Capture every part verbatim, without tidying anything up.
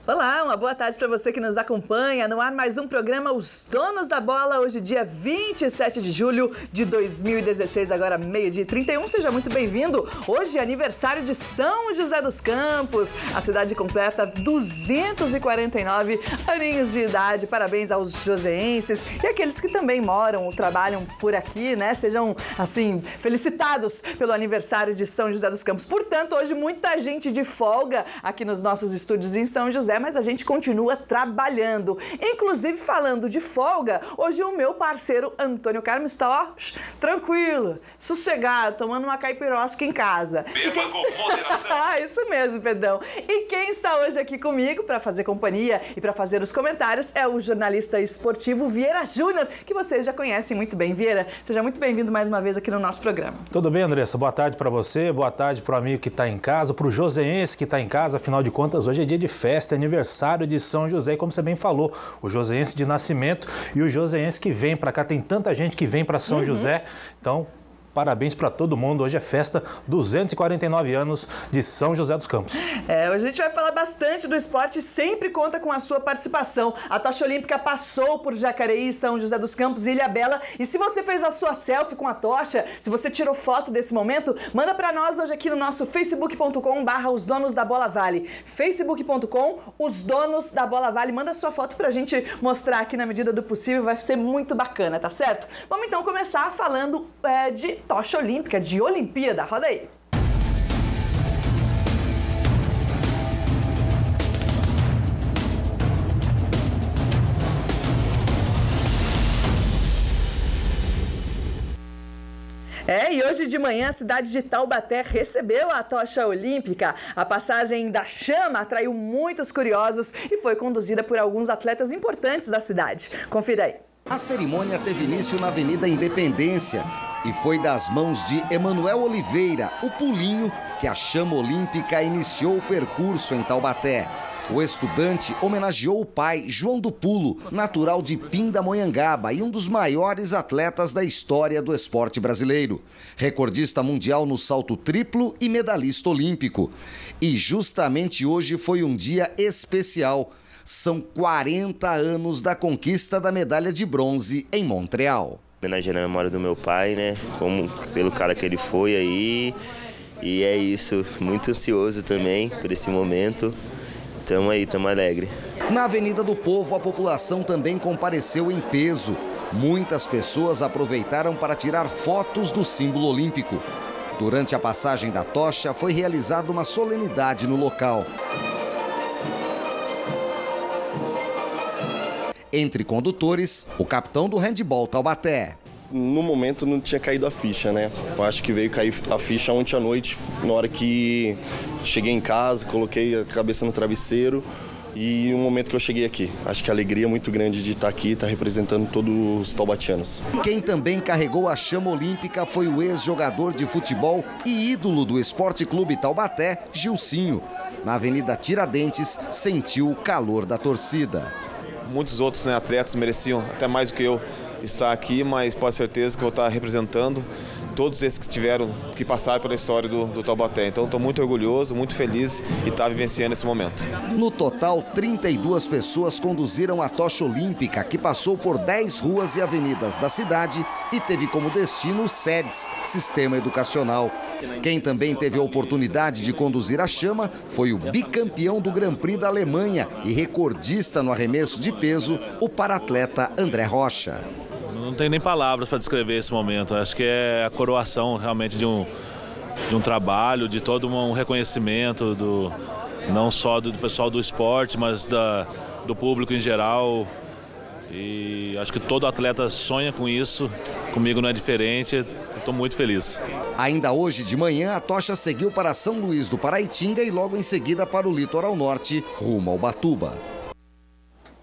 Olá, uma boa tarde para você que nos acompanha. No ar mais um programa Os Donos da Bola, hoje dia vinte e sete de julho de dois mil e dezesseis, agora meio-dia e trinta e um. Seja muito bem-vindo. Hoje é aniversário de São José dos Campos. A cidade completa duzentos e quarenta e nove aninhos de idade. Parabéns aos joseenses e aqueles que também moram ou trabalham por aqui, né? Sejam, assim, felicitados pelo aniversário de São José dos Campos. Portanto, hoje muita gente de folga aqui nos nossos estúdios em São José, mas a gente continua trabalhando. Inclusive, falando de folga, hoje o meu parceiro Antônio Carmo está, ó, tranquilo, sossegado, tomando uma caipirosca em casa. Beba quem... com moderação. Ah, isso mesmo, Pedrão. E quem está hoje aqui comigo para fazer companhia e para fazer os comentários é o jornalista esportivo Vieira Júnior, que vocês já conhecem muito bem. Vieira, seja muito bem-vindo mais uma vez aqui no nosso programa. Tudo bem, Andressa? Boa tarde para você, boa tarde para o amigo que está em casa, para o joseense que está em casa. Afinal de contas, hoje é dia de festa, é aniversário de São José, e como você bem falou, o joseense de nascimento e o joseense que vem para cá. Tem tanta gente que vem para São uhum. José, então parabéns para todo mundo. Hoje é festa, duzentos e quarenta e nove anos de São José dos Campos. É, hoje a gente vai falar bastante do esporte e sempre conta com a sua participação. A tocha olímpica passou por Jacareí, São José dos Campos e Ilhabela. E se você fez a sua selfie com a tocha, se você tirou foto desse momento, manda para nós hoje aqui no nosso facebook ponto com barra os donos da bola vale. facebook ponto com os donos da bola vale. Manda sua foto pra gente mostrar aqui na medida do possível, vai ser muito bacana, tá certo? Vamos então começar falando é, de tocha olímpica, de Olimpíada. Roda aí. É, e hoje de manhã a cidade de Taubaté recebeu a tocha olímpica. A passagem da chama atraiu muitos curiosos e foi conduzida por alguns atletas importantes da cidade. Confira aí. A cerimônia teve início na Avenida Independência e foi das mãos de Emanuel Oliveira, o Pulinho, que a chama olímpica iniciou o percurso em Taubaté. O estudante homenageou o pai, João do Pulo, natural de Pindamonhangaba e um dos maiores atletas da história do esporte brasileiro. Recordista mundial no salto triplo e medalhista olímpico. E justamente hoje foi um dia especial. São quarenta anos da conquista da medalha de bronze em Montreal. Homenageando a memória do meu pai, né? Como pelo cara que ele foi aí. E é isso, muito ansioso também por esse momento. Tamo aí, tamo alegre. Na Avenida do Povo, a população também compareceu em peso. Muitas pessoas aproveitaram para tirar fotos do símbolo olímpico. Durante a passagem da tocha, foi realizada uma solenidade no local. Entre condutores, o capitão do handebol Taubaté. No momento não tinha caído a ficha, né? Eu acho que veio cair a ficha ontem à noite, na hora que cheguei em casa, coloquei a cabeça no travesseiro e no momento que eu cheguei aqui. Acho que a alegria é muito grande de estar aqui, estar representando todos os taubatianos. Quem também carregou a chama olímpica foi o ex-jogador de futebol e ídolo do Esporte Clube Taubaté, Gilcinho. Na Avenida Tiradentes, sentiu o calor da torcida. Muitos outros, né, atletas mereciam até mais do que eu estar aqui, mas pode ter certeza que eu vou estar representando todos esses que tiveram, que passaram pela história do, do Taubaté. Então estou muito orgulhoso, muito feliz e estar vivenciando esse momento. No total, trinta e duas pessoas conduziram a tocha olímpica, que passou por dez ruas e avenidas da cidade e teve como destino o S E D S, Sistema Educacional. Quem também teve a oportunidade de conduzir a chama foi o bicampeão do Grand Prix da Alemanha e recordista no arremesso de peso, o paratleta André Rocha. Não tenho nem palavras para descrever esse momento. Acho que é a coroação realmente de um, de um trabalho, de todo um reconhecimento, do, não só do pessoal do esporte, mas da, do público em geral. E acho que todo atleta sonha com isso. Comigo não é diferente. Estou muito feliz. Ainda hoje de manhã, a tocha seguiu para São Luís do Paraitinga e logo em seguida para o litoral norte, rumo ao Ubatuba.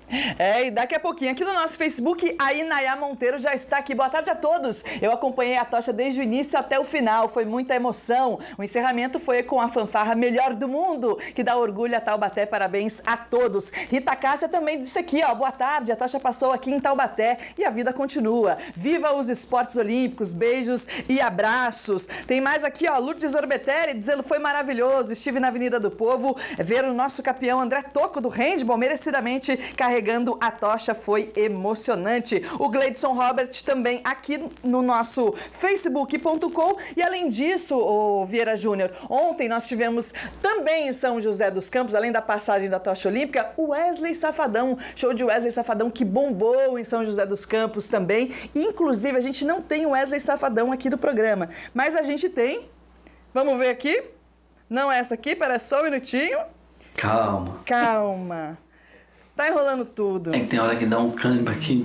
É, e daqui a pouquinho, aqui no nosso Facebook, a Inayá Monteiro já está aqui. Boa tarde a todos. Eu acompanhei a tocha desde o início até o final. Foi muita emoção. O encerramento foi com a fanfarra Melhor do Mundo, que dá orgulho a Taubaté. Parabéns a todos. Rita Cássia também disse aqui, ó, boa tarde. A tocha passou aqui em Taubaté e a vida continua. Viva os esportes olímpicos. Beijos e abraços. Tem mais aqui, ó, Lourdes Orbetelli dizendo foi maravilhoso. Estive na Avenida do Povo ver o nosso campeão André Tocco do handball merecidamente carregando a tocha, foi emocionante. O Gleidson Robert também aqui no nosso facebook ponto com. E além disso, o Vieira Júnior, ontem nós tivemos também em São José dos Campos, além da passagem da tocha olímpica, o Wesley Safadão, show de Wesley Safadão que bombou em São José dos Campos também. Inclusive, a gente não tem o Wesley Safadão aqui do programa, mas a gente tem. Vamos ver aqui. Não é essa aqui, pera só um minutinho. Calma. Calma. Tá enrolando tudo. É que tem hora que dá um câmbio aqui.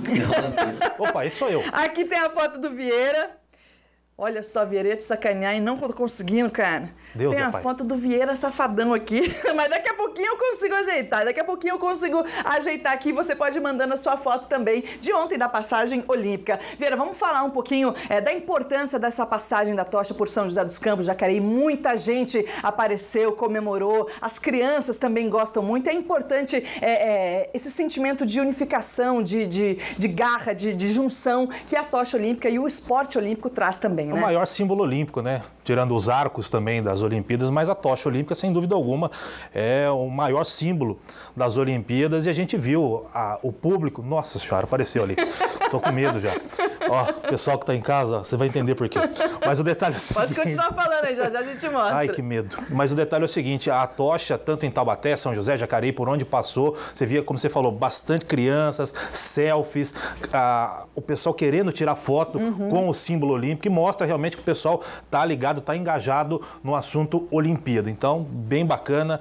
Opa, esse sou eu. Aqui tem a foto do Vieira. Olha só, Vieira, ia te sacanear e não tô conseguindo, cara. Deus tem é a pai. foto do Vieira Safadão aqui, mas daqui a pouquinho eu consigo ajeitar. Daqui a pouquinho eu consigo ajeitar aqui. Você pode ir mandando a sua foto também de ontem da passagem olímpica. Vieira, vamos falar um pouquinho é, da importância dessa passagem da tocha por São José dos Campos, Jacareí. Muita gente apareceu, comemorou. As crianças também gostam muito. É importante é, é, esse sentimento de unificação, de, de, de garra, de, de junção que a tocha olímpica e o esporte olímpico traz também, É né? o maior símbolo olímpico, né? Tirando os arcos também das Olimpíadas, mas a tocha olímpica, sem dúvida alguma, é o maior símbolo das Olimpíadas e a gente viu a, o público... Nossa senhora, apareceu ali. Tô com medo já. Ó, pessoal que tá em casa, ó, você vai entender por quê. Mas o detalhe é o seguinte... Pode continuar falando aí, já, já a gente mostra. Ai, que medo. Mas o detalhe é o seguinte, a tocha, tanto em Taubaté, São José, Jacareí, por onde passou, você via, como você falou, bastante crianças, selfies, a, o pessoal querendo tirar foto uhum. com o símbolo olímpico e mostra realmente que o pessoal tá ligado, tá engajado no assunto Olimpíada. Então, bem bacana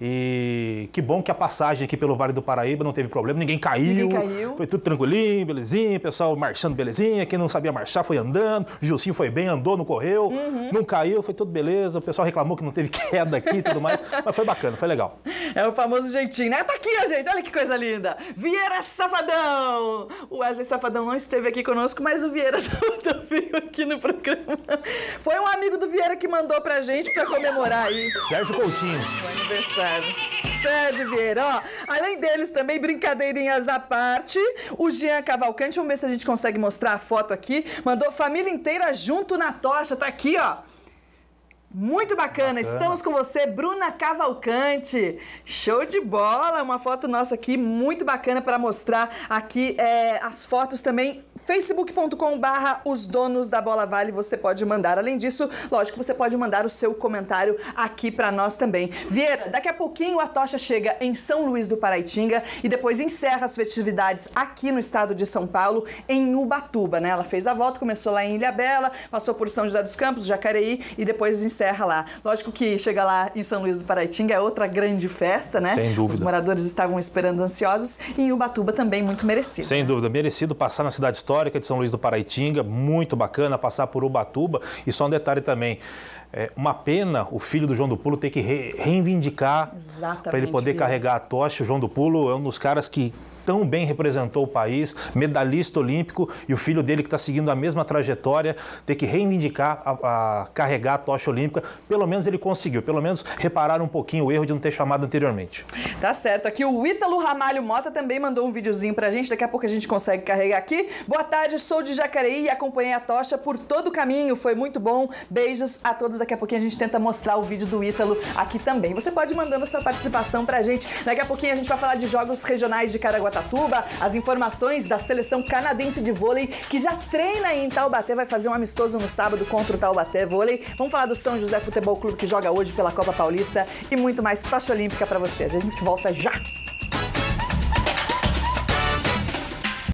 e que bom que a passagem aqui pelo Vale do Paraíba não teve problema, ninguém caiu, ninguém caiu. Foi tudo tranquilinho, belezinha, pessoal marchando belezinha, quem não sabia marchar foi andando, o Gilcinho foi bem, andou, não correu, uhum. não caiu, foi tudo beleza, o pessoal reclamou que não teve queda aqui e tudo mais, mas foi bacana, foi legal. É o famoso jeitinho, né? Tá aqui, ó, gente, olha que coisa linda. Vieira Safadão! O Wesley Safadão não esteve aqui conosco, mas o Vieira Safadão veio aqui no programa. Foi um amigo do Vieira que mandou pra gente pra comemorar aí. Sérgio Coutinho. O aniversário. Sérgio Vieira, ó. Além deles também, brincadeirinhas à parte, o Jean Cavalcante, vamos ver se a gente consegue mostrar a foto aqui, mandou família inteira junto na tocha, tá aqui, ó. Muito bacana. bacana, estamos com você, Bruna Cavalcante. Show de bola, uma foto nossa aqui, muito bacana para mostrar aqui é, as fotos também. facebook ponto com barra os donos da bola vale, você pode mandar. Além disso, lógico, você pode mandar o seu comentário aqui para nós também. Vieira, daqui a pouquinho a tocha chega em São Luís do Paraitinga e depois encerra as festividades aqui no estado de São Paulo, em Ubatuba, né? Ela fez a volta, começou lá em Ilhabela, passou por São José dos Campos, Jacareí e depois encerra lá. Lógico que chega lá em São Luís do Paraitinga é outra grande festa, né? Sem dúvida. Os moradores estavam esperando ansiosos e em Ubatuba também muito merecido. Sem né? dúvida, merecido passar na cidade histórica de São Luís do Paraitinga, muito bacana passar por Ubatuba. E só um detalhe também, é uma pena o filho do João do Pulo ter que re reivindicar para ele poder filho. carregar a tocha. O João do Pulo é um dos caras que tão bem representou o país, medalhista olímpico, e o filho dele que está seguindo a mesma trajetória, ter que reivindicar, a, a carregar a tocha olímpica, pelo menos ele conseguiu, pelo menos reparar um pouquinho o erro de não ter chamado anteriormente. Tá certo, aqui o Ítalo Ramalho Mota também mandou um videozinho pra gente, daqui a pouco a gente consegue carregar aqui. Boa tarde, sou de Jacareí e acompanhei a tocha por todo o caminho, foi muito bom, beijos a todos, daqui a pouquinho a gente tenta mostrar o vídeo do Ítalo aqui também. Você pode ir mandando a sua participação pra gente, daqui a pouquinho a gente vai falar de jogos regionais de Caraguatatuba, as informações da seleção canadense de vôlei que já treina em Taubaté, vai fazer um amistoso no sábado contra o Taubaté Vôlei. Vamos falar do São José Futebol Clube que joga hoje pela Copa Paulista e muito mais tocha olímpica pra você. A gente volta já!